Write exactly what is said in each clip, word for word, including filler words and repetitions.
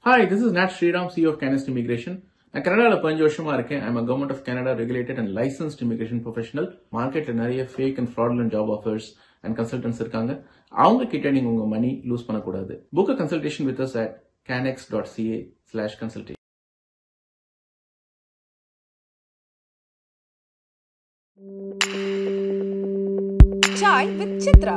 Hi, this is Nat Sriram, C E O of Canist Immigration. நான் கனடாவில் பதினஞ்சு வருஷமா இருக்கேன். I'm a government of Canada regulated and licensed immigration professional. மார்க்கெட்ல நிறைய fake and fraudulent job offers and consultants இருக்காங்க. அவங்க கிட்ட நீங்க உங்க மணி லூஸ் பண்ணக்கூடாது. Book a consultation with us at canex dot c a slash consultation. Chai with Chitra.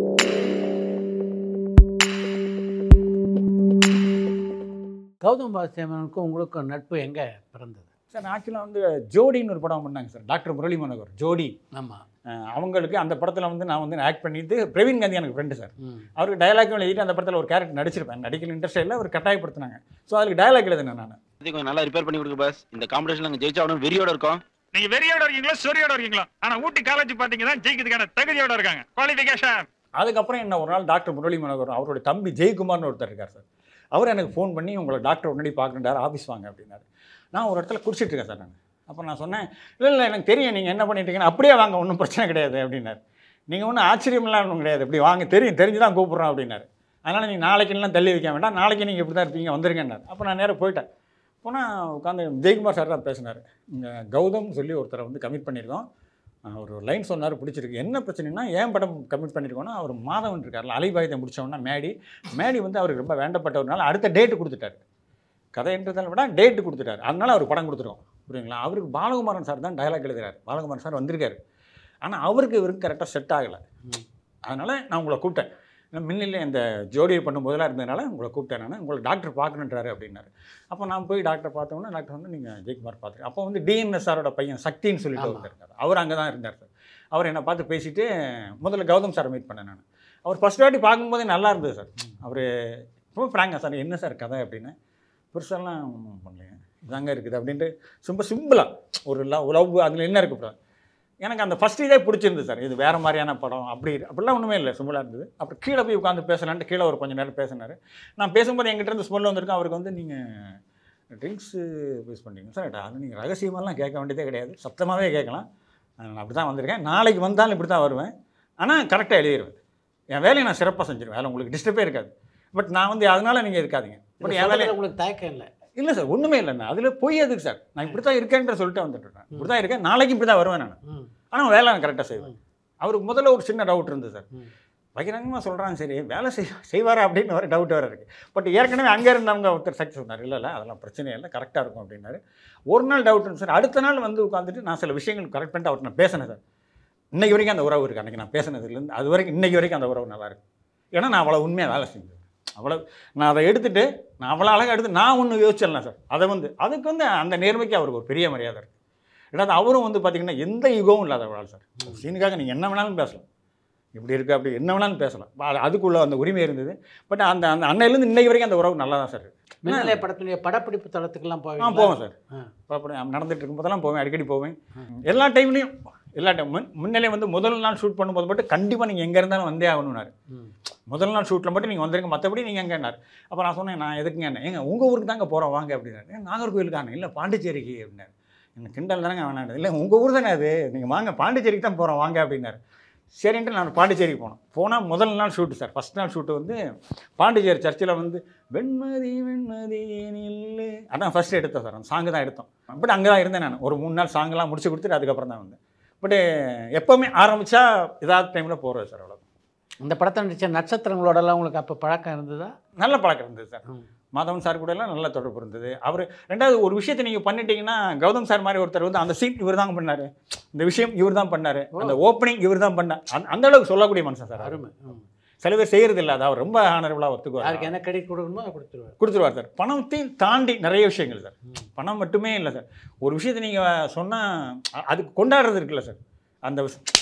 Gautham பாஸ்தேமனுக்கும் உங்களுக்கும் நட்பு எங்கே பிறந்தது சார்? ஆக்சுவலாக வந்து ஜோடின்னு ஒரு படம் பண்ணாங்க சார், டாக்டர் முரளி மனோகர் ஜோடி. ஆமாம், அவங்களுக்கு அந்த படத்தில் வந்து நான் வந்து ஆக்ட் பண்ணிட்டு, பிரவீன் காந்தி எனக்கு ஃப்ரெண்டு சார். அவருக்கு டயலாக் எழுதிட்டு அந்த படத்தில் ஒரு கேரக்டர் நடிச்சிருப்பேன். நடிக்கல இன்ட்ரெஸ்ட் இல்லை, அவர் கட்டாயப்படுத்தினாங்க. ஸோ அதுக்கு டயலாக் எழுதுனேன் நான். இது கொஞ்சம் நல்லா ரிப்பேர் பண்ணி கொடுங்க பாஸ். இந்த காம்படிஷன் நாங்கள் ஜெயிச்சாலும் வெறியோட இருக்கோம். நீங்க வெறியோட இருக்கீங்களா சொரியோட இருக்கீங்களா? ஆனா ஊட்டி காலேஜ் பாத்தீங்கன்னா ஜெயிக்கிறதுக்கான தகுதியோட இருக்காங்க, குவாலிஃபிகேஷன். அதுக்கப்புறம் என்ன ஒரு நாள் டாக்டர் முரளி மனோகர் அவருடைய தம்பி ஜெயக்குமார்னு ஒருத்தர் இருக்கார் சார். அவர் எனக்கு ஃபோன் பண்ணி உங்களை டாக்டர் உடனடி பார்க்கணுண்டார், ஆஃபீஸ் வாங்க அப்படின்னாரு. நான் ஒரு இடத்துல குடிச்சிட்டு இருக்கேன் சார். நான் அப்போ நான் சொன்னேன், இல்லை இல்லை எனக்கு தெரியும் நீங்கள் என்ன பண்ணிட்டு இருக்கீங்கன்னா, அப்படியே வாங்க, ஒன்றும் பிரச்சனை கிடையாது அப்படின்னாரு. நீங்கள் ஒன்றும் ஆச்சரியமெல்லாம் ஒன்றும் கிடையாது, இப்படி வாங்க, தெரியும் தெரிஞ்சு தான் கூப்பிட்றோம் அப்படின்னாரு. அதனால் நீங்கள் நாளைக்குலாம் தள்ளி வைக்க வேண்டாம், நாளைக்கு நீங்கள் இப்படி தான் இருப்பீங்க, வந்துருங்கன்னாரு. அப்போ நான் நேராக போயிட்டேன். போனால் உட்காந்து ஜெயக்குமார் சார் தான் பேசினார். இங்கே கௌதம் சொல்லி ஒருத்தரை வந்து கமிட் பண்ணியிருக்கோம். அவர் ஒரு லைன் சொன்னார், பிடிச்சிருக்கு. என்ன பிரச்சனைனா, ஏன் படம் கமிட் பண்ணியிருக்கோன்னா, அவர் மாதவன் இருக்கார்ல, அலைபாயத்தை முடித்தோன்னா மேடி மேடி வந்து அவருக்கு ரொம்ப வேண்டப்பட்டவர்னால அடுத்த டேட்டு கொடுத்துட்டார். கதைன்றதால விட டேட்டு கொடுத்துட்டார். அதனால் அவர் படம் கொடுத்துருவோம், புரியுங்களா? அவருக்கு பாலகுமாரன் சார் தான் டயலாக் எழுதுகிறார். பாலகுமாரன் சார் வந்திருக்காரு, ஆனால் அவருக்கு இவருக்கு கரெக்டாக செட் ஆகலை. அதனால் நான் உங்களை கூப்பிட்டேன். முன்னிலே இந்த ஜோடியை பண்ணும் போதெல்லாம் இருந்ததுனால உங்களை கூப்பிட்டேன். நான் உங்களை டாக்டர் பார்க்கணுன்றாரு அப்படின்னாரு. அப்போ நான் போய் டாக்டர் பார்த்தோன்னா, டாக்டர் வந்து நீங்கள் ஜெயக்குமார் பார்த்துருக்கேன். அப்போ வந்து டிஎன்எஸ் சாரோட பையன் சக்தின்னு சொல்லிட்டு ஒருத்தர் இருக்கார். அவர் அங்கே தான் இருந்தார் சார். அவர் என்னை பார்த்து பேசிவிட்டு முதல்ல கௌதம் சாரை மீட் பண்ணேன் நான். அவர் ஃபஸ்ட் வாட்டி பார்க்கும்போதே நல்லா இருந்தது சார். அவர் ரொம்ப ஃப்ராங்கா, சார் என்ன சார் கதை அப்படின்னு. பெருசாலாம் பண்ணலைங்க, இதாங்க இருக்குது அப்படின்ட்டு ரொம்ப சிம்பிளாக ஒரு லவ் லவ் அதில் என்ன இருக்குது. எனக்கு அந்த ஃபஸ்ட் இதே பிடிச்சிருந்தது சார். இது வேறு மாதிரியான படம் அப்படி அப்படிலாம் ஒன்றுமே இல்லை, சிம்பிளாக இருந்தது. அப்புறம் கீழே போய் உட்காந்து பேசலான்ட்டு கீழே ஒரு கொஞ்சம் நேரம் பேசினார். நான் பேசும்போது எங்கிட்ட இருந்து ஸ்மெல் வந்திருக்கேன். அவருக்கு வந்து நீங்கள் ட்ரிங்க்ஸு யூஸ் பண்ணுறீங்க சார். அது நீங்கள் ரகசியமாலாம் கேட்க வேண்டியதே கிடையாது, சத்தமாகவே கேட்கலாம். நான் அப்படி தான் வந்திருக்கேன், நாளைக்கு வந்தாலும் இப்படி தான் வருவேன். ஆனால் கரெக்டாக எழுதிடுவேன். என் வேலையை நான் சிறப்பாக செஞ்சிருவேன், வேலை உங்களுக்கு டிஸ்டர்பே இருக்காது. பட் நான் வந்து அதனால் நீங்கள் இருக்காதீங்க. பட் என் வேலையை உங்களுக்கு தயக்கம் இல்லை. இல்லை சார், ஒன்றுமே இல்லைண்ணா. அதில் போய் எதுக்கு சார்? நான் இப்படி தான் இருக்கேன்ற சொல்லிட்டு வந்துட்டுருக்கேன். இப்படி தான் இருக்கேன், நாளைக்கு இப்படி தான் வருவேன் நான். ஆனால் வேலை நான் கரெக்டாக செய்வேன். அவருக்கு முதல்ல ஒரு சின்ன டவுட் இருந்தது சார். பகிரங்கமாக சொல்கிறாங்க, சரி வேலை செய் செய்வாரா அப்படின்னு ஒரு டவுட் வேறு இருக்குது. பட் ஏற்கனவே அங்கே இருந்தவங்க ஒருத்தர் சக்ஸஸ் சொன்னார், இல்லை இல்லை அதெல்லாம் பிரச்சனை இல்லை, கரெக்டாக இருக்கும் அப்படின்னாரு. ஒரு நாள் டவுட் இருந்துச்சு சார். அடுத்த நாள் வந்து உட்காந்துட்டு நான் சில விஷயங்கள் கரெக்ட் பண்ணிட்டு அவர்கிட்ட நான் பேசினேன் சார். இன்றைக்கி வரைக்கும் அந்த உறவு இருக்குது. அன்றைக்கி நான் பேசினதுலேருந்து அது வரைக்கும் இன்றைக்கி வரைக்கும் அந்த உறவு நல்லா இருக்குது. ஏன்னா நான் அவ்வளோ உண்மையாக வேலை செஞ்சேன். அவ்வளோ நான் அதை எடுத்துகிட்டு நான் அவ்வளோ அழகாக எடுத்து நான் ஒன்று யோசிச்சிடலாம் சார். அதை வந்து அதுக்கு வந்து அந்த நேர்மைக்கு அவருக்கு ஒரு பெரிய மரியாதை இருக்குது. ஏன்னா அவரும் வந்து பார்த்திங்கன்னா எந்த யுகமும் இல்லாத வாழ் சார். சீனுக்காக நீங்கள் என்ன வேணாலும் பேசலாம், இப்படி இருக்குது அப்படி என்ன வேணாலும் பேசலாம், அதுக்குள்ளே அந்த உரிமை இருந்தது. பட் அந்த அந்த அன்னையிலேருந்து இன்னைக்கு வரைக்கும் அந்த உறவு நல்லா தான் சார் இருக்குது. மின்னலை படத்துடைய படப்பிடிப்பு தளத்துக்கெல்லாம் போவேன். ஆ போவேன் சார். படப்படம் நடந்துகிட்டு இருக்கும்போதெல்லாம் போவேன், அடிக்கடி போவேன். எல்லா டைம்லையும் எல்லா டைம் முன் முன்னிலை வந்து முதல் நாள் ஷூட் பண்ணும்போது மட்டும் கண்டிப்பாக நீங்கள் எங்கே இருந்தாலும் வந்தே ஆகணும்னாரு. முதல் நாள் ஷூட்டில் மட்டும் நீங்கள் வந்துருங்க, மற்றபடி நீங்கள் எங்கேன்னார். அப்போ நான் சொன்னேன், நான் எதுக்குங்க என்ன ஏங்க உங்கள் ஊருக்கு தாங்க போகிறோம் வாங்க அப்படின்னாரு. நாகர்கோவிலுக்கான இல்லை பாண்டிச்சேரிக்கு அப்படின்னாரு. எனக்கு கிண்டல் தானேங்க வேணாம். இல்லை உங்கள் ஊர் தானே அது, நீங்கள் வாங்க பாண்டிச்சேரிக்கு தான் போகிறோம் வாங்க அப்படின்னாரு. சரின்ட்டு நான் பாண்டிச்சேரிக்கு போனோம். போனால் முதல் நாள் ஷூட்டு சார். ஃபஸ்ட் நாள் ஷூட்டு வந்து பாண்டிச்சேரி சர்ச்சில் வந்து வெண்மதி வெண்மதி நில்லு அதான் ஃபஸ்ட்டு எடுத்தோம் சார். அந்த சாங்கு தான் எடுத்தோம். பட் அங்கே தான் இருந்தேன் நான். ஒரு மூணு நாள் சாங்கெல்லாம் முடிச்சு கொடுத்துட்டு அதுக்கப்புறம் தான் வந்தேன். பட்டு எப்போவுமே ஆரம்பித்தா ஏதாவது டைமில் போகிறது சார். அவ்வளோ இந்த படத்தை நடித்த நட்சத்திரங்களோடலாம் உங்களுக்கு அப்போ பழக்கம் இருந்ததா? நல்ல பழக்கம் இருந்தது சார். மாதவன் சார் கூட எல்லாம் நல்ல தொடர்பு இருந்தது. அவர் ரெண்டாவது ஒரு விஷயத்தை நீங்கள் பண்ணிட்டீங்கன்னா, கௌதம் சார் மாதிரி ஒருத்தர் வந்து அந்த சீன் இவர் தான் பண்ணார், இந்த விஷயம் இவர் தான் பண்ணார், அந்த ஓப்பனிங் இவர் தான் பண்ணார், அந்த அளவுக்கு சொல்லக்கூடிய மனுஷன் சார். அருமை. சில பேர் செய்கிறது இல்லை, அது அவர் ரொம்ப ஆனரபிளாக ஒத்துக்குவார். யாருக்கு என்ன கிரெடிட் கொடுக்கணுமோ அதை கொடுத்துருவார் கொடுத்துருவார் சார். பணத்தையும் தாண்டி நிறைய விஷயங்கள் சார். பணம் மட்டுமே இல்லை சார். ஒரு விஷயத்தை நீங்கள் சொன்னால் அதுக்கு கொண்டாடுறது இருக்குல்ல சார். அந்த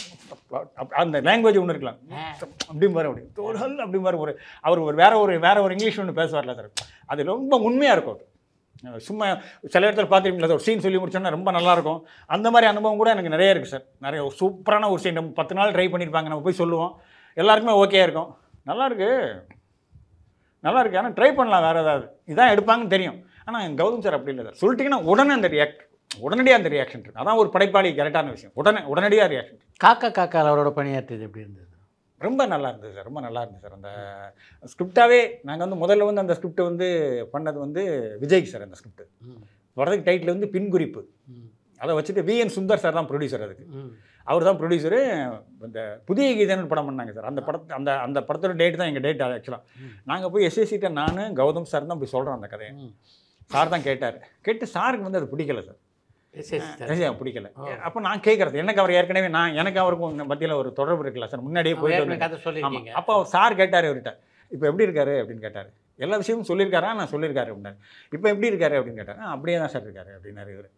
அந்த லாங்குவேஜ் ஒன்று இருக்கலாம், அப்படி மாதிரி அப்படி தோல்கள் அப்படி மாதிரி ஒரு அவர் ஒரு வேற ஒரு வேற ஒரு இங்கிலீஷ் ஒன்று பேசுவார்ல சார். அது ரொம்ப உண்மையாக இருக்கும். சும்மா சில இடத்துல பார்த்துருக்கீங்களா, ஒரு சீன் சொல்லி முடிச்சோன்னா ரொம்ப நல்லாயிருக்கும். அந்த மாதிரி அனுபவம் கூட எனக்கு நிறைய இருக்குது சார். நிறைய சூப்பரான ஒரு சீன் நம்ம பத்து நாள் ட்ரை பண்ணியிருப்பாங்க, நம்ம போய் சொல்லுவோம், எல்லாருக்குமே ஓகே இருக்கும், நல்லாயிருக்கு நல்லாயிருக்கு, ஆனால் ட்ரை பண்ணலாம் வேறு ஏதாவது இதான் எடுப்பாங்கன்னு தெரியும். ஆனால் கௌதம் சார் அப்படி இல்லை சார். சொல்லிட்டிங்கன்னா உடனே அந்த ரியாக்ட் உடனடியாக அந்த ரியாக்ஷன் இருக்குது. அதான் ஒரு படைப்பாளி கரெக்டான விஷயம். உடனே உடனடியாக ரியாக்ஷன். காக்கா காக்கா அவரோட பணியாற்றியது எப்படி இருந்தது? ரொம்ப நல்லா இருந்தது சார், ரொம்ப நல்லா இருந்தது சார். அந்த ஸ்கிரிப்டாகவே நாங்கள் வந்து முதல்ல வந்து அந்த ஸ்கிரிப்ட் வந்து பண்ணது வந்து விஜய்க்கு சார். அந்த ஸ்கிரிப்ட் வரதுக்கு டைட்டில் வந்து பின்குறிப்பு. அதை வச்சுட்டு வி என் சுந்தர் சார் தான் ப்ரொடியூசர். அதுக்கு அவர் தான் ப்ரொடியூசரு. இந்த புதிய கீதன்னு படம் பண்ணாங்க சார். அந்த படத்தை அந்த அந்த படத்தோட டேட் தான் எங்கள் டேட். ஆக்சுவலாக நாங்கள் போய் எஸ்எஸ்சிட்ட நான் கௌதம் சார் தான் போய் சொல்கிறோம் அந்த கதையை. சார் தான் கேட்டார். கேட்டு சாருக்கு வந்து அது பிடிக்கல சார். பிடிக்கல. அப்போ நான் கேட்குறது எனக்கு அவர் ஏற்கனவே நான் எனக்கு அவருக்கும் மத்தியில் ஒரு தொடர்பு இருக்குல்ல சார், முன்னாடியே போயிட்டு. அப்போ அவர் சார் கேட்டார் அவர்கிட்ட, இப்போ எப்படி இருக்காரு அப்படின்னு கேட்டார். எல்லா விஷயமும் சொல்லியிருக்காரா? நான் சொல்லியிருக்காரு அப்படின்னாரு. இப்போ எப்படி இருக்காரு அப்படின்னு கேட்டார். அப்படியே தான் சார் இருக்காரு அப்படின்னாரு இவர்.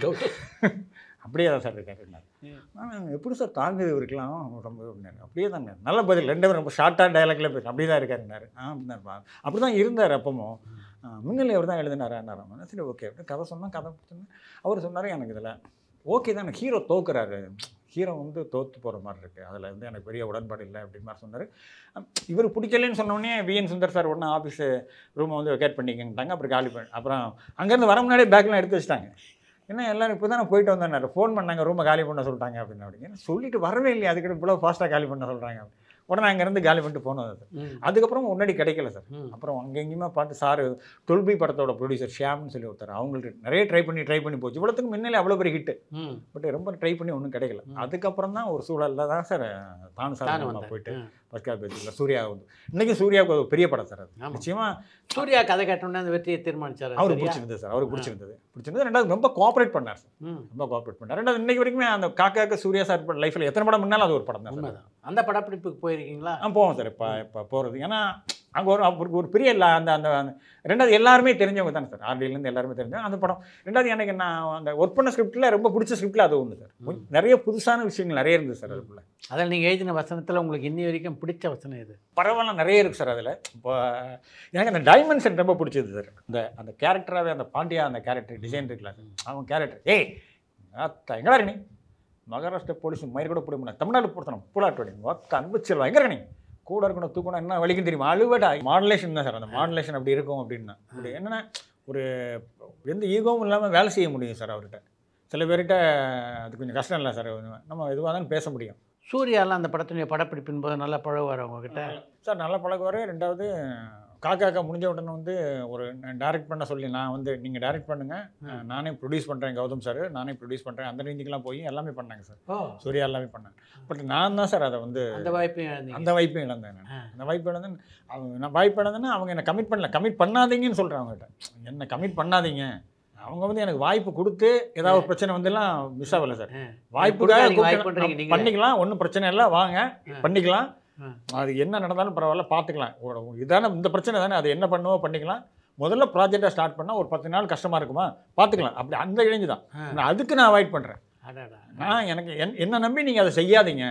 அப்படியே தான் சார் இருக்காரு அப்படின்னாரு. நான் எப்படி சார் தாங்குது இருக்கலாம் ரொம்ப அப்படின்னாரு. அப்படியே தாங்க, நல்ல பதில். ரெண்டு பேரும் ரொம்ப ஷார்ட்டாக டைலாக்ல பேசுகிறேன். அப்படி தான் இருக்காருன்னாரு. ஆ அப்படின்னாருப்பா. அப்படி தான் இருந்தார் அப்பவும். முன்னிலை அவர் தான் எழுதினாரான்னாராம். சரி ஓகே அப்படின்னு கதை சொன்னால் கதை சொன்னேன். அவர் சொன்னார் எனக்கு இதில் ஓகே தான், எனக்கு ஹீரோ தோக்குறாரு, ஹீரோ வந்து தோற்று போகிற மாதிரி இருக்குது, அதில் வந்து எனக்கு பெரிய உடன்பாடு இல்லை அப்படின்னு மாதிரி சொன்னார். இவர் பிடிக்கலன்னு சொன்னோடனே வி என் சுந்தர் சார் உடனே ஆஃபீஸு ரூமை வந்து வெக்கேட் பண்ணிக்கிட்டாங்க. அப்புறம் காலி பண்ணி அப்புறம் அங்கேருந்து வர முன்னாடியே பேக்லாம் எடுத்து வச்சிட்டாங்க. ஏன்னா எல்லோரும் இப்போ தான் நான் போயிட்டு வந்தேன், ஃபோன் பண்ணாங்க ரூமை காலி பண்ண சொல்லிட்டாங்க அப்படின்னு. அப்படிங்க சொல்லிட்டு வரவே இல்லையா, அதுக்கிட்ட இவ்வளோ ஃபாஸ்ட்டாக காலி பண்ண சொல்கிறாங்க. உடனே அங்கேருந்து காலி பண்ணிட்டு போனோம் சார். அதுக்கப்புறம் முன்னாடி கிடைக்கல சார். அப்புறம் அங்கே எங்கேயுமே பார்த்து சார் டுவெல்பி படத்தோட ப்ரொடியூசர் ஷியாம்னு சொல்லி ஒருத்தர், அவங்களுக்கு நிறைய ட்ரை பண்ணி ட்ரை பண்ணி போச்சு. இவ்வளோத்துக்கு முன்னாலே அவ்வளோ பெரிய ஹிட்டு, பட் ரொம்ப ட்ரை பண்ணி ஒன்றும் கிடைக்கல. அதுக்கப்புறம் தான் ஒரு சூழலில் தான் சார் தானு சார் போயிட்டு ஃபர்ஸ்ட் கால் பேசிக்கல. சூர்யா வந்து இன்றைக்கி சூர்யாவுக்கு ஒரு பெரிய படம் சார். அது நிச்சயமாக சூர்யா கதை கேட்டோன்னே அந்த வெற்றியை தீர்மானிச்சார். அவருக்கு பிடிச்சிருந்தது சார், அவருக்கு பிடிச்சிருந்தது பிடிச்சிருந்தது ரெண்டாவது ரொம்ப கோஆப்ரேட் பண்ணார் சார், ரொம்ப கோஆப்ரேட் பண்ணார். ரெண்டாவது இன்னைக்கு வரைக்குமே அந்த காக்காக்க சூர்யா சார் லைஃப்பில் எத்தனை படம் முன்னாலும் அது ஒரு படம் தான். அந்த படப்பிடிப்புக்கு போயிருக்கீங்களா? ஆ போவோம் சார். இப்போ இப்போ போகிறது ஏன்னா அங்கே ஒரு அவருக்கு ஒரு பெரிய இல்லை அந்த அந்த ரெண்டாவது எல்லாருமே தெரிஞ்சவங்க தானே சார், ஆர்டிலேருந்து எல்லாருமே தெரிஞ்சவங்க அந்த படம். ரெண்டாவது எனக்கு நான் அந்த ஒர்க் பண்ண ஸ்கிரிப்டில் ரொம்ப பிடிச்ச ஸ்கிரிப்டில் அது ஒன்று சார். நிறைய புதுசான விஷயங்கள் நிறைய இருந்தது சார் அதுக்குள்ளே. அதில் நீங்கள் எழுதின வசனத்தில் உங்களுக்கு இன்னி வரைக்கும் பிடிச்ச வசனம் இது? பரவாயில்ல நிறைய இருக்குது சார் அதில். இப்போ எனக்கு அந்த டைமென்ஷன் ரொம்ப பிடிச்சது சார். அந்த அந்த கேரக்டராகவே அந்த பாண்டியா அந்த கேரக்டர் டிசைன் இருக்குல்ல அவன் கேரக்டர், ஏய் அத்தா எங்கடா நீ மகாராஷ்டிரா போலீஸ் மயிர் கூட போட முடியாது, தமிழ்நாடு பொறுத்தணும் புலாட்டு ஒத்த அனுபவிச்சல் எங்கே நீ கூட இருக்கணும் தூக்கணும் என்ன வலிக்கும் தெரியுமா, அழுவடா. மாடுலேஷன் தான் சார், அந்த மாடுலேஷன் அப்படி இருக்கும் அப்படின்னா. அப்படி என்னென்னா ஒரு எந்த ஈகோவும் இல்லாமல் வேலை செய்ய முடியும் சார் அவர்கிட்ட. சில பேர்கிட்ட அது கொஞ்சம் கஷ்டம் இல்லை சார், நம்ம எதுவாக தான் பேச முடியும். சூர்யாலாம் அந்த படத்துடைய படப்பிடிப்பின் போது நல்லா பழகுவார் அவங்கக்கிட்ட சார், நல்லா பழகுவார். ரெண்டாவது காக்காக்கா முடிஞ்ச உடனே வந்து ஒரு டைரக்ட் பண்ண சொல்லி நான் வந்து நீங்கள் டைரக்ட் பண்ணுங்கள், நானே ப்ரொடியூஸ் பண்ணுறேன் கௌதம் சார், நானே ப்ரொடியூஸ் பண்ணுறேன் அந்த ரேஞ்சுக்கெலாம் போய் எல்லாமே பண்ணாங்க சார். சூர்யா எல்லாமே பண்ணேன். பட் நான் தான் சார் அதை வந்து அந்த வாய்ப்பையும் அந்த வாய்ப்பையும் இழந்தேன். நான் அந்த வாய்ப்பு இழந்தேன். அவங்க நான் வாய்ப்பு இழந்தேன்னா அவங்க என்னை கமிட் பண்ணல, கமிட் பண்ணாதீங்கன்னு சொல்கிறேன் அவங்ககிட்ட, என்னை கமிட் பண்ணாதீங்க. அவங்க வந்து எனக்கு வாய்ப்பு கொடுத்து ஏதாவது ஒரு பிரச்சனை வந்துலாம் மிஸ் ஆகலை சார். வாய்ப்புக்காக பண்ணிக்கலாம், ஒன்றும் பிரச்சனை இல்லை, வாங்க பண்ணிக்கலாம், அது என்ன நடந்தாலும் பரவாயில்ல பார்த்துக்கலாம், இதான இந்த பிரச்சனை தானே, அது என்ன பண்ணுவோம் பண்ணிக்கலாம், முதல்ல ப்ராஜெக்டை ஸ்டார்ட் பண்ணால் ஒரு பத்து நாள் கஷ்டமாக இருக்குமா பார்த்துக்கலாம், அப்படி அந்த இளைஞு தான். நான் அதுக்கு நான் அவாய்ட் பண்ணுறேன். நான் எனக்கு என் என்ன நம்பி நீங்கள் அதை செய்யாதீங்க,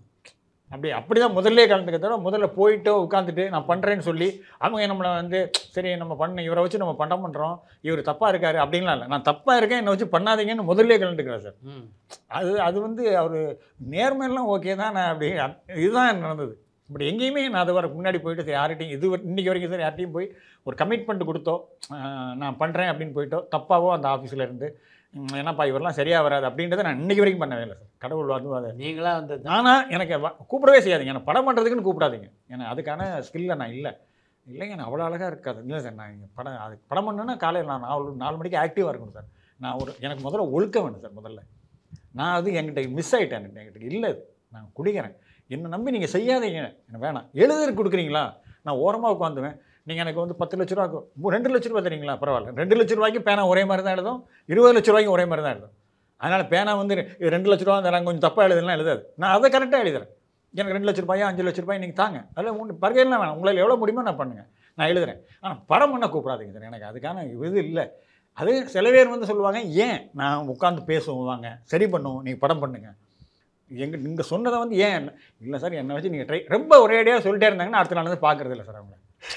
அப்படி அப்படி தான் முதல்ல கலந்துக்க தவிர முதல்ல போயிட்டு உட்காந்துட்டு நான் பண்ணுறேன்னு சொல்லி அவங்க நம்மளை வந்து சரி நம்ம பண்ண இவரை வச்சு நம்ம பண்ண பண்ணுறோம், இவர் தப்பாக இருக்காரு அப்படின்லாம் இல்லை, நான் தப்பாக இருக்கேன் என்னை வச்சு பண்ணாதீங்கன்னு முதல்ல கலந்துக்கிறேன் சார். அது அது வந்து அவர் நேர்மையெல்லாம் ஓகே தான். நான் அப்படி இதுதான் நடந்தது. இப்படி எங்கேயுமே நான் அது வர முன்னாடி போயிட்டு சரி யார்கிட்டையும் இது இன்றைக்கி வரைக்கும் சார் யார்கிட்டையும் போய் ஒரு கமிட்மெண்ட் கொடுத்தோ நான் பண்ணுறேன் அப்படின்னு போயிட்டோ தப்பாவோ அந்த ஆஃபீஸில் இருந்து என்னப்பா இவரெல்லாம் சரியாக வராது அப்படின்றத நான் இன்றைக்கி வரைக்கும் பண்ணவே இல்லை சார். கடவுள் வந்து அதை நீங்களாக வந்து ஆனால் எனக்கு கூப்பிடவே செய்யாதீங்க, எனக்கு படம் பண்ணுறதுக்குன்னு கூப்பிடாதீங்க, ஏன்னா அதுக்கான ஸ்கில்ல நான் இல்லை இல்லைங்க நான் அவ்வளோ அழகாக இருக்காது இல்லை சார். நான் இங்கே படம் அது படம் பண்ணணுன்னா காலையில் நான் நாலு நாலு மணிக்கு ஆக்டிவாக இருக்கணும் சார். நான் ஒரு எனக்கு முதல்ல ஒழுக்க வேணும் சார். முதல்ல நான் அது என்கிட்ட மிஸ் ஆகிட்டேன், என்கிட்ட இல்லை, அது நான் குடிக்கிறேன், என்னை நம்பி நீங்கள் செய்யாதீங்க, எனக்கு வேணாம். எழுதுறதுக்கு கொடுக்குறீங்களா நான் ஓரமாக உட்காந்துவேன், நீங்கள் எனக்கு வந்து பத்து லட்ச ரூபா ரெண்டு லட்ச ரூபா தரீங்களா பரவாயில்ல, ரெண்டு லட்ச ரூபாய்க்கு பேனா ஒரே மாதிரி தான் எழுதும், இருபது லட்ச ரூபாய்க்கு ஒரே மாதிரி தான் எழுதும். அதனால் பேனா வந்து ரெண்டு லட்ச ரூபா தராங்க கொஞ்சம் தப்பாக எழுதுலாம் எழுதாது, நான் அதை கரெக்டாக எழுதுறேன். எனக்கு ரெண்டு லட்ச ரூபாயா அஞ்சு லட்ச ரூபாய் நீங்கள் தாங்க, அதில் ஒன்று பர்கையெல்லாம் வேணாம், உங்களால் எவ்வளோ முடியுமோ நான் பண்ணுங்கள், நான் எழுதுறேன். ஆனால் படம் பண்ண கூப்பிடாதீங்க சார், எனக்கு அதுக்கான இது இல்லை. அது சில பேர் வந்து சொல்லுவாங்க ஏன் நான் உட்காந்து பேசுவோம் வாங்க சரி பண்ணுவோம் நீங்கள் படம் பண்ணுங்கள், எங்கள் நீங்கள் சொன்னதை வந்து ஏன் இல்லை சார் என்னை வச்சு நீங்கள் ட்ரை ரொம்ப ஒரேடியாக சொல்லிட்டே இருந்தாங்கன்னா அடுத்த நாள் வந்து பார்க்குறது இல்லை சார். அவங்க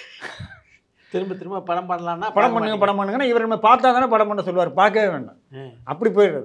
திரும்ப திரும்ப படம் பண்ணலான்னா படம் பண்ணுங்க படம் பண்ணுங்கன்னா இவர் நம்ம பார்த்தா தானே படம் பண்ண சொல்லுவார், பார்க்கவே வேண்டாம், அப்படி போயிடுறது.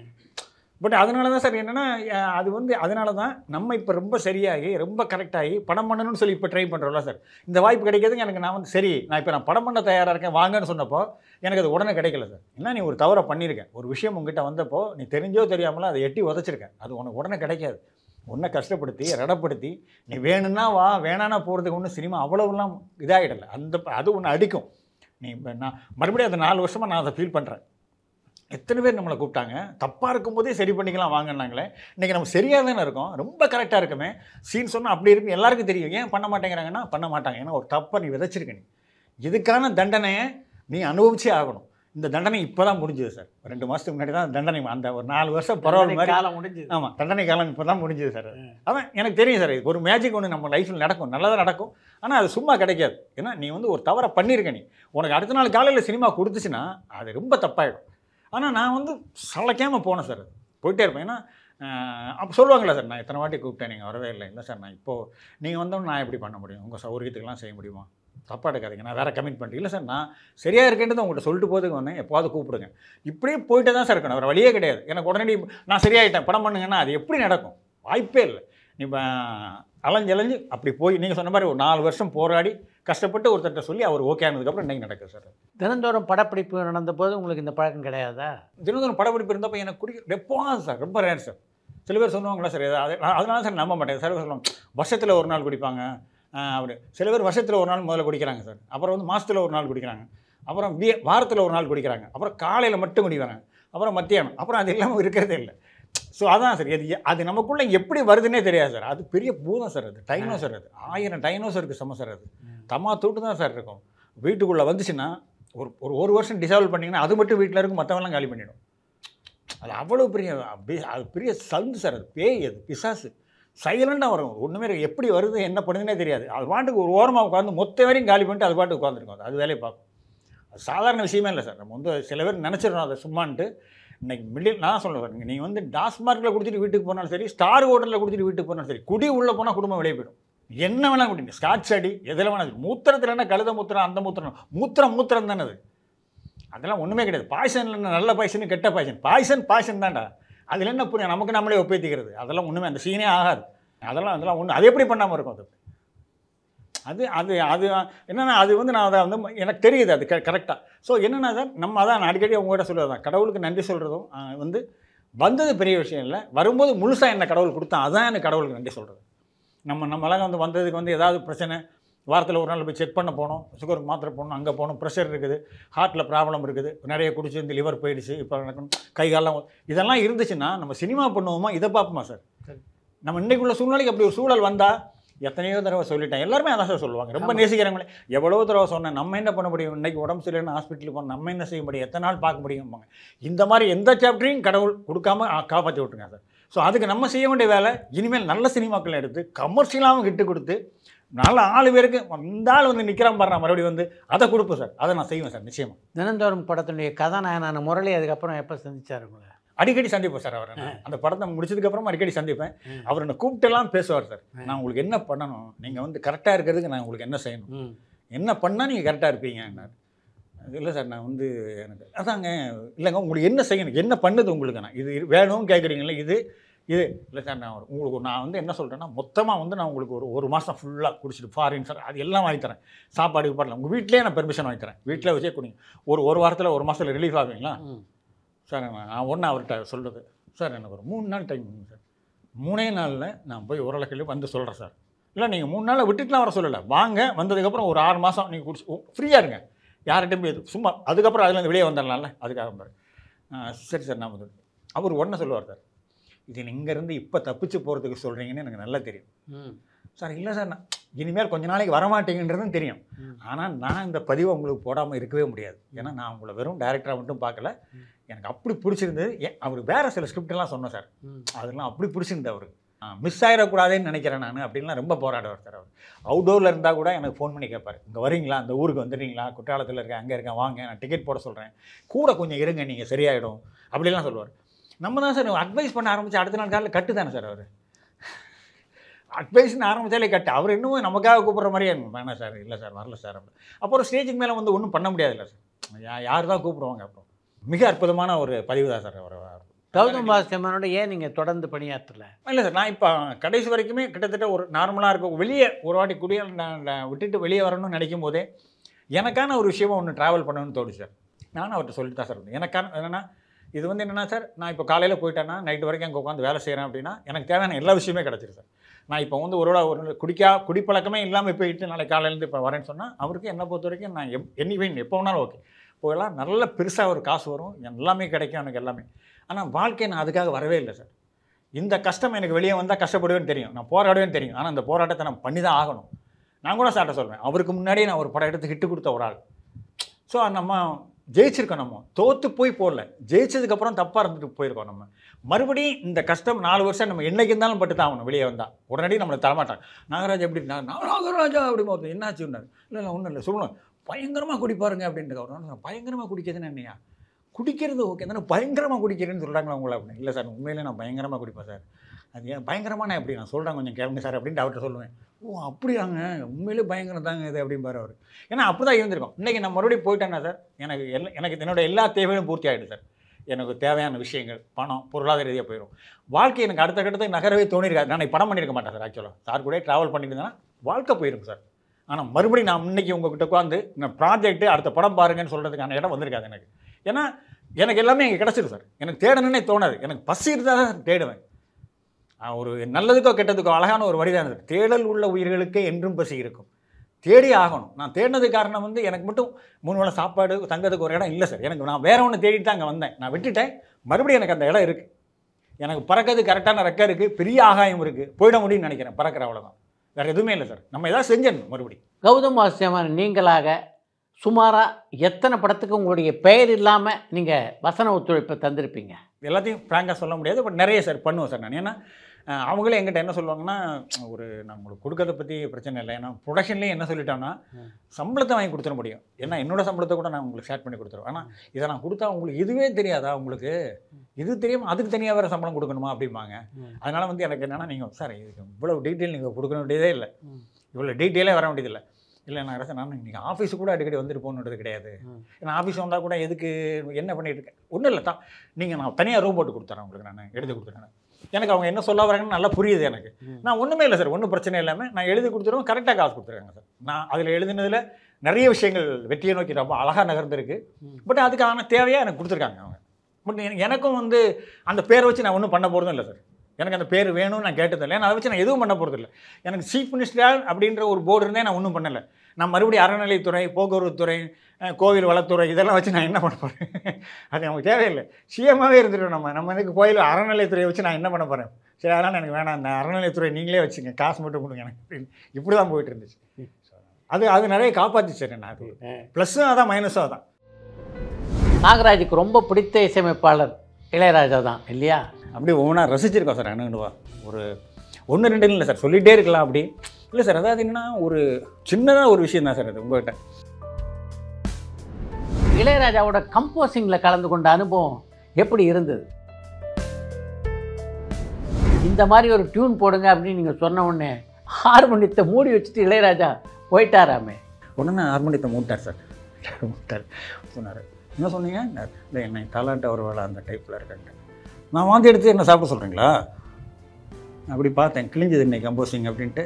பட் அதனால தான் சார் என்னென்னா அது வந்து அதனால தான் நம்ம இப்போ ரொம்ப சரியாகி ரொம்ப கரெக்டாகி படம் பண்ணணும்னு சொல்லி இப்போ ட்ரை பண்ணுறோம்ல சார். இந்த வாய்ப்பு கிடைக்கிறதுக்கு எனக்கு நான் வந்து சரி நான் இப்போ நான் படம் பண்ண தயாராக இருக்கேன் வாங்கன்னு சொன்னப்போ எனக்கு அது உடனே கிடைக்கல சார். ஏன்னா நீ ஒரு தவறை பண்ணியிருக்கேன், ஒரு விஷயம் உங்ககிட்ட வந்தப்போ நீ தெரிஞ்சோ தெரியாமலோ அதை எட்டி உதச்சிருக்கேன், அது உனக்கு உடனே கிடைக்காது. ஒன்றை கஷ்டப்படுத்தி ரெடப்படுத்தி நீ வேணும்னா வா வேணான்னா போகிறதுக்கு ஒன்றும் சினிமா அவ்வளோலாம் இதாகிடலை. அந்த அது ஒன்று அடிக்கும். நீ இப்போ நான் மறுபடியும் அந்த நாலு வருஷமாக நான் அதை ஃபீல் பண்ணுறேன். எத்தனை பேர் நம்மளை கூப்பிட்டாங்க, தப்பாக இருக்கும்போதே சரி பண்ணிக்கலாம் வாங்கினாங்களே. இன்றைக்கி நம்ம சரியாக தானே இருக்கோம், ரொம்ப கரெக்டாக இருக்குமே, சீன் சொன்னால் அப்படி இருக்கு எல்லாருக்கும் தெரியும். ஏன் பண்ண மாட்டேங்கிறாங்கன்னா பண்ண மாட்டாங்க. ஏன்னா ஒரு தப்பை நீ விதைச்சிருக்க. நீ இதுக்கான தண்டனையை நீ அனுபவிச்சே ஆகணும். இந்த தண்டனை இப்போ தான் முடிஞ்சுது சார். ரெண்டு மாதத்துக்கு முன்னாடி தான் தண்டனை. அந்த ஒரு நாலு வருஷம் பரவாயில்ல மாதிரி காலம் முடிஞ்சுது. ஆமாம், தண்டனை காலம் இப்போ தான் முடிஞ்சுது சார். அதான் எனக்கு தெரியும் சார், ஒரு மேஜிக் ஒன்று நம்ம லைஃப்பில் நடக்கும், நல்லதாக நடக்கும். ஆனால் அது சும்மா கிடைக்காது. ஏன்னா நீ வந்து ஒரு தவறை பண்ணியிருக்க. நீ உனக்கு அடுத்த நாள் காலையில் சினிமா கொடுத்துச்சுன்னா அது ரொம்ப தப்பாயிடும். ஆனால் நான் வந்து சளைக்காமல் போனேன் சார். போயிட்டே இருப்பேன். ஏன்னா அப்போ சொல்லுவாங்களே சார், நான் எத்தனை வாட்டி கூப்பிட்டேன் நீங்கள் வரவே இல்லை. இல்லை சார், நான் இப்போது நீங்கள் வந்தோன்னு நான் எப்படி பண்ண முடியும், உங்கள் சௌகரியத்துக்கெல்லாம் செய்ய முடியுமா, தப்பாக எடுக்காதீங்க, நான் வேறு கமிட்மெண்ட் இல்லை சார், நான் சரியாக இருக்கேன்றது உங்கள்கிட்ட சொல்லிட்டு போதுக்கு வந்தேன், எப்போது கூப்பிடுங்க. இப்படியே போயிட்டே தான் சார் இருக்கணும், வேறு வழியே கிடையாது. எனக்கு உடனடி நான் சரியாயிட்டேன் படம் பண்ணுங்கன்னா அது எப்படி நடக்கும், வாய்ப்பே இல்லை. இப்போ அலைஞ்சலைஞ்சு அப்படி போய் நீங்கள் சொன்ன மாதிரி ஒரு நாலு வருஷம் போராடி கஷ்டப்பட்டு ஒருத்தர்கிட்ட சொல்லி அவர் ஓகே ஆனதுக்கப்புறம் இன்றைக்கி நடக்குது சார். தினந்தோறும் படப்பிடிப்பு நடந்த போது உங்களுக்கு இந்த பழக்கம் கிடையாதா? தினந்தோறும் படப்பிடிப்பு இருந்தப்போ எனக்கு குடிக்க எப்போது சார், ரொம்ப ரேர் சார். சில பேர் சொல்லுவாங்களா சார், அது அதனால சார் நம்ப மாட்டேன். சில பேர் சொல்லுவாங்க வருஷத்தில் ஒரு நாள் குடிப்பாங்க அப்படி. சில பேர் வருஷத்தில் ஒரு நாள் முதல்ல குடிக்கிறாங்க சார். அப்புறம் வந்து மாதத்தில் ஒரு நாள் குடிக்கிறாங்க. அப்புறம் வீ வாரத்தில் ஒரு நாள் குடிக்கிறாங்க. அப்புறம் காலையில் மட்டும் குடிக்கிறாங்க. அப்புறம் மத்தியானம். அப்புறம் அது இல்லாமல் இருக்கிறதே இல்லை. ஸோ அதான் சார், அது அது நமக்குள்ளே எப்படி வருதுன்னே தெரியாது சார். அது பெரிய பூதம் சார், அது டைனோ சார், அது ஆயிரம் டைனோசருக்கு சம சார். அது தம்மா தூட்டு தான் சார் இருக்கும். வீட்டுக்குள்ளே வந்துச்சுன்னா ஒரு ஒரு ஒரு வருஷம் டிசால்வ் பண்ணிங்கன்னா அது மட்டும் வீட்டில் இருக்கும், மற்றவெல்லாம் காலி பண்ணிடும். அது அவ்வளோ பெரிய அது பெரிய சந்து சார். அது பேய், அது பிசாசு. சைலண்டாக வரும், ஒன்றுமே எப்படி வருது என்ன பண்ணுதுன்னே தெரியாது. அது பாட்டுக்கு ஒரு ஓரமாக உட்காந்து மொத்த வரையும் காலி பண்ணிட்டு அது பாட்டுக்கு உட்காந்துருக்கும். அது அது வேலையை பார்க்கும். அது சாதாரண விஷயமே இல்லை சார். நம்ம வந்து சில பேர் நினச்சிடணும் அதை சும்மான்ட்டு. இன்றைக்கி மிடில் நான் சொல்லுவேன் சார், நீங்கள் வந்து டாஸ்மார்க்கில் குடிச்சிட்டு வீட்டுக்கு போனாலும் சரி, ஸ்டார் ஹோட்டலில் குடிச்சிட்டு வீட்டுக்கு போனாலும் சரி, குடி உள்ளே போனால் குடும்பம் வெளியே போயிடும். என்ன வேணால் குடிங்க, ஸ்காட்ச் அடி எதில் வேணால். மூத்திரத்தில் என்ன கழுத மூத்திரம் அந்த மூத்திரம் மூத்திரம் மூத்திரம் தானே அது. அதெல்லாம் ஒன்றுமே கிடையாது. பாய்சனில் என்ன நல்ல பாய்சன் கெட்ட பாய்சன், பாய்சன் பாய்சன் தான்டா. அதில் என்ன புரியும், நமக்கு நம்மளே ஒப்பேத்திக்கிறது. அதெல்லாம் ஒன்றுமே அந்த சீனே ஆகாது. அதெல்லாம் அதெல்லாம் ஒன்று அது எப்படி பண்ணாமல் இருக்கும். அது அது அது அது என்னென்னா அது வந்து நான் அதை வந்து எனக்கு தெரியுது அது க கரெக்டாக. ஸோ என்னென்னா சார், நம்ம அதான் அடிக்கடி உங்கள்கிட்ட சொல்கிறது தான், கடவுளுக்கு நன்றி சொல்கிறதும் வந்து வந்தது பெரிய விஷயம் இல்லை, வரும்போது முழுசாக என்ன கடவுள் கொடுத்தான், அதான் எனக்கு கடவுளுக்கு நன்றி சொல்கிறது. நம்ம நம்மளாம் வந்து வந்ததுக்கு வந்து ஏதாவது பிரச்சனை, வாரத்தில் ஒரு நாள் போய் செக் பண்ண போனோம், சுகருக்கு மாத்திரை போகணும், அங்கே போகணும், ப்ரெஷர் இருக்குது, ஹார்ட்டில் ப்ராப்ளம் இருக்குது, நிறைய குடிச்சு இந்த லிவர் போயிடுச்சு, இப்போ நடக்கணும், கை காலம், இதெல்லாம் இருந்துச்சுன்னா நம்ம சினிமா பண்ணுவோமா, இதை பார்ப்போமா சார்? நம்ம இன்றைக்குள்ள சூழ்நிலைக்கு அப்படி ஒரு சூழல் வந்தால் எத்தனையோ தடவை சொல்லிட்டேன், எல்லாருமே அதான் சார் சொல்லுவாங்க, ரொம்ப நேசிக்கிறவங்களே எவ்வளோ தடவை சொன்னேன், நம்ம என்ன பண்ண முடியும், இன்றைக்கி உடம்பு சரியில்லைன்னு ஹாஸ்பிட்டலுக்கு போகணும், நம்ம என்ன செய்ய முடியும், எத்தனை நாள் பார்க்க முடியும்பாங்க. இந்த மாதிரி எந்த சாப்டரையும் கடவுள் கொடுக்காம காப்பாற்றி விட்டுருங்க சார். ஸோ அதுக்கு நம்ம செய்ய வேண்டிய வேலை, இனிமேல் நல்ல சினிமாக்களை எடுத்து கமர்ஷியலாகவும் கிட்டு கொடுத்து நல்ல ஆளு பேருக்கு இந்த ஆள் வந்து நிற்கிறான் பாரு, மறுபடியும் வந்து அதை கொடுப்போம் சார். அதை நான் செய்வேன் சார் நிச்சயமாக. தினந்தோறும் படத்தினுடைய கதாநாயகனான முரளி அதுக்கப்புறம் எப்போ சந்திச்சார் உங்களை? அடிக்கடி சந்திப்பேன் சார் அவரை. அந்த படத்தை முடிச்சதுக்கப்புறம் அடிக்கடி சந்திப்பேன். அவர் என்னை கூப்பிட்டுலாம் பேசுவார் சார். நான் உங்களுக்கு என்ன பண்ணணும், நீங்கள் வந்து கரெக்டாக இருக்கிறதுக்கு நான் உங்களுக்கு என்ன செய்யணும், என்ன பண்ணால் நீங்கள் கரெக்டாக இருப்பீங்கன்னார். அது இல்லை சார், நான் வந்து எனக்கு அதாங்க இல்லைங்க, உங்களுக்கு என்ன செய்யணும், என்ன பண்ணுது உங்களுக்கு, நான் இது வேணும்னு கேட்குறீங்களே, இது இது இல்லை சார், நான் உங்களுக்கு நான் வந்து என்ன சொல்கிறேன்னா, மொத்தமாக வந்து நான் உங்களுக்கு ஒரு ஒரு மாதம் ஃபுல்லாக குடிச்சிட்டு ஃபாரின் சார் அது எல்லாம் வாங்கி தரேன், சாப்பாடுக்கு பாடலாம், உங்கள் வீட்டிலே நான் பெர்மிஷன் வாங்கி தரேன், வீட்டில் வச்சே குடிங்க, ஒரு ஒரு வாரத்தில் ஒரு மாதத்தில் ரிலீஃப் ஆகுங்களா சார்? நான் ஒன்று அவர்கிட்ட சொல்கிறது சார், எனக்கு ஒரு மூணு நாள் டைம் கொடுங்க சார், மூணே நாளில் நான் போய் உரலக்கில் வந்து சொல்கிறேன் சார். இல்லை நீங்கள் மூணு நாளில் விட்டுட்டுலாம் வர சொல்லலை, வாங்க, வந்ததுக்கப்புறம் ஒரு ஆறு மாதம் நீங்கள் குடிச்சு ஃப்ரீயாக இருங்க, யார்கிட்டையும் போய் சும்மா, அதுக்கப்புறம் அதுலேருந்து வெளியே வந்துடலாம்ல, அதுக்காக பாரு. சரி சார், நான் வந்து அவர் உடனே சொல்லுவார் சார், இது இங்கேருந்து இப்போ தப்பிச்சு போகிறதுக்கு சொல்கிறீங்கன்னு எனக்கு நல்லா தெரியும் சார். இல்லை சார், நான் இனிமேல் கொஞ்ச நாளைக்கு வரமாட்டேங்கன்றதும் தெரியும், ஆனால் நான் இந்த பதிவை உங்களுக்கு போடாமல் இருக்கவே முடியாது. ஏன்னா நான் உங்களை வெறும் டைரக்டராக மட்டும் பார்க்கல, எனக்கு அப்படி பிடிச்சிருந்தது. ஏன் அவர் வேறு சில ஸ்கிரிப்டெல்லாம் சொன்னேன் சார், அதெல்லாம் அப்படி பிடிச்சிருந்தது அவருக்கு. மிஸ் ஆகிடக்கூடாதுன்னு நினைக்கிறேன் நான் அப்படின்லாம் ரொம்ப போராடுவார் சார். அவர் அவுட்டோரில் இருந்தால் கூட எனக்கு ஃபோன் பண்ணி கேட்பார், இங்கே வரீங்களா, அந்த ஊருக்கு வந்துடுறீங்களா, குற்றாலத்தில் இருக்கேன், அங்கே இருக்கேன், வாங்க, நான் டிக்கெட் போட சொல்கிறேன், கூட கொஞ்சம் இருங்க, நீங்கள் சரியாயிடும் அப்படிலாம் சொல்லுவார். நம்ம தான் சார் அட்வைஸ் பண்ண ஆரம்பித்து அடுத்த நாள் காலையில் கட்டு தானே சார் அவர். அட்வைஸ்னு ஆரம்பித்தாலே கட்டு. அவர் இன்னும் நமக்காக கூப்பிட்ற மாதிரியே வேணாம் சார், இல்லை சார் வரல சார் அப்படி. அப்புறம் ஸ்டேஜுக்கு மேலே வந்து ஒன்றும் பண்ண முடியாது இல்லை சார், யா யார் தான் கூப்பிடுவாங்க. அப்புறம் மிக அற்புதமான ஒரு பதிவு தான் சார் அவர். கௌதம் பாஸ்கரனோட ஏன் நீங்கள் தொடர்ந்து பணியாற்றலை? இல்லை சார், நான் இப்போ கடைசி வரைக்குமே கிட்டத்தட்ட ஒரு நார்மலாக இருக்கும். வெளியே ஒரு வாட்டி குடியால் நான் விட்டுட்டு வெளியே வரணும்னு நினைக்கும் போதே எனக்கான ஒரு விஷயமா ஒன்று ட்ராவல் பண்ணணும்னு தோணுச்சு சார். நானும் அவர்கிட்ட சொல்லிட்டு தான் சார் இருந்தேன். எனக்கான என்னென்னா, இது வந்து என்னென்னா சார், நான் இப்போ காலையில் போயிட்டேன்னா நைட்டு வரைக்கும் அங்கே உட்காந்து வேலை செய்கிறேன் அப்படின்னா எனக்கு தேவையான எல்லா விஷயமே கிடச்சிரு சார். நான் இப்போ வந்து ஒரு ஒரு குடிக்கா குடிப்பழக்கமே இல்லாமல் போயிட்டு நாளைக்கு காலையிலேருந்து இப்போ வரேன்னு சொன்னால் அவருக்கு என்னை பொறுத்த வரைக்கும் நான் எப் எனி வெயின் எப்போ வேணாலும் ஓகே போகலாம், நல்ல பெருசாக ஒரு காசு வரும், எல்லாமே கிடைக்கும் எனக்கு எல்லாமே. ஆனால் வாழ்க்கை நான் அதுக்காக வரவே இல்லை சார். இந்த கஷ்டம் எனக்கு வெளியே வந்தால் கஷ்டப்படுவேன்னு தெரியும், நான் போராடுவேன்னு தெரியும். ஆனால் அந்த போராட்டத்தை நான் பண்ணி தான் ஆகணும். நான் கூட சார்ட்ட சொல்வேன், அவருக்கு முன்னாடியே நான் ஒரு படம் எடுத்து ஹிட்டு கொடுத்த ஒரு ஆள். ஸோ நம்ம ஜெயிச்சிருக்கோம், நம்ம தோற்று போய் போடல, ஜெயிச்சதுக்கப்புறம் தப்பாக இருந்துட்டு போயிருக்கோம். நம்ம மறுபடியும் இந்த கஷ்டம் நாலு வருஷம் நம்ம என்னைக்கு இருந்தாலும் பட்டு தான் ஆகணும். வெளியே வந்தால் உடனடி நம்மளை தரமாட்டாங்க. நாகராஜா எப்படி நான் நாகராஜா அப்படின்னு ஒருத்தர் என்னாச்சு ஒன்று இல்லை இல்லை ஒன்றும் இல்லை சொல்லணும் பயங்கரமாக குடிப்பாருங்க அப்படின்ட்டு அவர் பயங்கரமாக குடிக்கிறதுன்னு என்னையா குடிக்கிறது ஓகே தானே, பயங்கரமாக குடிக்கிறேன்னு சொல்கிறாங்களா உங்களை அப்படின்னு. இல்லை சார் உண்மையிலே நான் பயங்கரமாக குடிப்பேன் சார். அது ஏன் பயங்கரமாக நான் எப்படி நான் சொல்கிறேன் கொஞ்சம் கேளுங்க சார் அப்படின்ட்டு அவர்கிட்ட சொல்லுவேன். ஓ அப்படியாங்க உண்மையிலே பயங்கரம் தாங்க இது அப்படிம்பாரு அவர். ஏன்னா அப்படி தான் இருந்திருக்கும். இன்றைக்கி நான் மறுபடியும் போயிட்டேன்னா சார் எனக்கு எல்லா எனக்கு என்னோட எல்லா தேவைகளும் பூர்த்தி ஆகிடுது சார். எனக்கு தேவையான விஷயங்கள் பணம் பொருளாதார ரீதியாக போயிடும். வாழ்க்கை எனக்கு அடுத்த கட்டத்துக்கு நகரவே தோணிருக்காது. நான் படம் பண்ணியிருக்க மாட்டேன் சார். ஆக்சுவலாக சார் கூட ட்ராவல் பண்ணியிருந்தேன்னா வாழ்க்கை போயிருக்கும் சார். ஆனால் மறுபடியும் நான் இன்றைக்கி உங்கள்கிட்ட உட்காந்து நான் ப்ராஜெக்ட்டு அடுத்த படம் பாருங்கன்னு சொல்கிறதுக்கான இடம் வந்திருக்காது எனக்கு. ஏன்னா எனக்கு எல்லாமே இங்கே கிடச்சிடும் சார். எனக்கு தேடணுன்னே தோணாது. எனக்கு பசி இருந்தால் தான் தேடுவேன். ஒரு நல்லதுக்கோ கெட்டதுக்கோ அழகான ஒரு வழிதான் இருக்குது. தேடல் உள்ள உயிர்களுக்கே என்றும் பசி இருக்கும், தேடி ஆகணும். நான் தேடினது காரணம் வந்து எனக்கு மட்டும் மூணு வேளை சாப்பாடு தங்கிறதுக்கு ஒரு இடம் இல்லை சார். எனக்கு நான் வேறு ஒன்று தேடிட்டு தான் அங்கே வந்தேன். நான் விட்டுட்டேன், மறுபடியும் எனக்கு அந்த இடம் இருக்குது. எனக்கு பறக்கிறது கரெக்டான ரெக்கை இருக்குது, பெரிய ஆகாயம் இருக்குது, போயிட முடியும்னு நினைக்கிறேன். பறக்கிற அவ்வளோதான், வேறு எதுவுமே இல்லை சார். நம்ம எதாவது செஞ்சிடணும். மறுபடியும் கௌதம் வாசுதேவன் நீங்களாக சுமாராக எத்தனை படத்துக்கு உங்களுடைய பெயர் இல்லாமல் நீங்கள் வசன ஒத்துழைப்பை தந்திருப்பீங்க? எல்லாத்தையும் ஃப்ராங்காக சொல்ல முடியாது, பட் நிறைய சார் பண்ணுவேன் சார் நான். ஏன்னா அவங்களே எங்கிட்ட என்ன சொல்லுவாங்கன்னா, ஒரு நான் உங்களுக்கு கொடுக்கறத பற்றி பிரச்சனை இல்லை. ஏன்னா ப்ரொடக்ஷன்லேயும் என்ன சொல்லிட்டோன்னா சம்பளத்தை வாங்கி கொடுத்துட முடியும். ஏன்னா என்னோடய சம்பளத்தை கூட நான் உங்களுக்கு ஷேர் பண்ணி கொடுத்துருவேன். ஆனால் இதை நான் கொடுத்தா உங்களுக்கு இதுவே தெரியாதா, உங்களுக்கு இது தெரியாமல் அதுக்கு தனியாக வேறு சம்பளம் கொடுக்கணுமா அப்படிம்பாங்க. அதனால் வந்து எனக்கு என்னென்னா, நீங்கள் சார் இதுக்கு இவ்வளோ டீட்டெயில் நீங்கள் கொடுக்க வேண்டியதே இல்லை, இவ்வளோ டீட்டெயிலே வர வேண்டியதில்லை. இல்லை நான் ரசம் நான் நீங்கள் ஆஃபீஸு கூட அடிக்கடி வந்துட்டு போகணுன்றது கிடையாது. ஏன்னா ஆஃபீஸ் வந்தால் கூட எதுக்கு என்ன பண்ணிட்டு இருக்கேன் ஒன்றும் இல்லை தான். நீங்கள் நான் தனியாக ரூம் போட்டு கொடுத்துறேன் உங்களுக்கு, நான் எழுதி கொடுத்துறேன். எனக்கு அவங்க என்ன சொல்ல வராங்கன்னு நல்லா புரியுது எனக்கு. நான் ஒன்றுமே இல்லை சார், ஒன்றும் பிரச்சனை இல்லாமல் நான் எழுதி கொடுத்துருவேன், கரெக்டாக காசு கொடுத்துருக்காங்க சார். நான் அதில் எழுதினதில் நிறைய விஷயங்கள் வெற்றியை நோக்கி ரொம்ப அழகாக நகர்ந்துருக்கு. பட் அதுக்கான தேவையாக எனக்கு கொடுத்துருக்காங்க அவங்க. பட் எனக்கும் வந்து அந்த பேரை வச்சு நான் ஒன்றும் பண்ண போகிறதும் இல்லை சார். எனக்கு அந்த பேர் வேணும்னு நான் கேட்டதில்லை. நான் அதை வச்சு நான் எதுவும் பண்ண போகிறது இல்லை. எனக்கு சீஃப் மினிஸ்டர் அப்படின்ற ஒரு போர்டு இருந்தே நான் ஒன்றும் பண்ணலை. நான் மறுபடியும் அறநிலைத்துறை, போக்குவரத்துறை, கோவில் வளத்துறை இதெல்லாம் வச்சு நான் என்ன பண்ண போகிறேன்? அது நமக்கு தேவையில்லை. சிஎம்மாகவே இருந்துட்டோம். நம்ம நம்ம எனக்கு கோயில் அறநிலைத்துறையை வச்சு நான் என்ன பண்ண போகிறேன்? சரி அதனால் எனக்கு வேணாம், அந்த அறநிலைத்துறை நீங்களே வச்சுங்க, காசு மட்டும் கொடுங்க எனக்கு. இப்படி தான் போயிட்டு இருந்துச்சு. அது அது நிறைய காப்பாற்றிச்சு சார். நான் அது ப்ளஸ்ஸும் அதான் மைனஸும் அதான். நாகராஜுக்கு ரொம்ப பிடித்த இசையமைப்பாளர் இளையராஜா தான் இல்லையா? அப்படி ஒவ்வொன்றா ரசிச்சிருக்கோம் சார். என்னவா ஒரு ஒன்று ரெண்டு இல்லை சார், சொல்லிகிட்டே இருக்கலாம். அப்படி இல்லை சார், அதாவது என்னென்னா ஒரு சின்னதாக ஒரு விஷயம் தான் சார் அது உங்கள்கிட்ட. இளையராஜாவோட கம்போசிங்கில் கலந்து கொண்ட அனுபவம் எப்படி இருந்தது? இந்த மாதிரி ஒரு டியூன் போடுங்க அப்படின்னு நீங்கள் சொன்ன உடனே ஹார்மோனியத்தை மூடி வச்சுட்டு இளையராஜா போயிட்டாராமே. உடனே ஹார்மோனியத்தை மூட்டார் சார். மூட்டார் சொன்னார். என்ன சொன்னீங்க? இல்லை என்னை தாலாட்ட ஒரு வேலை அந்த டைப்பில் இருக்காங்க. நான் வாந்தி எடுத்து என்ன சாப்பிட சொல்கிறீங்களா? அப்படி பார்த்தேன், கிழிஞ்சது இன்னைக்கு கம்போசிங் அப்படின்ட்டு.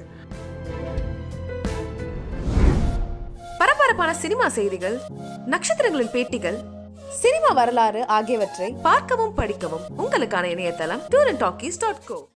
பரபரப்பான சினிமா செய்திகள், நட்சத்திரங்களின் பேட்டிகள், சினிமா வரலாறு ஆகியவற்றை பார்க்கவும் படிக்கவும் உங்களுக்கான இணையதளம் tour and talkies dot go.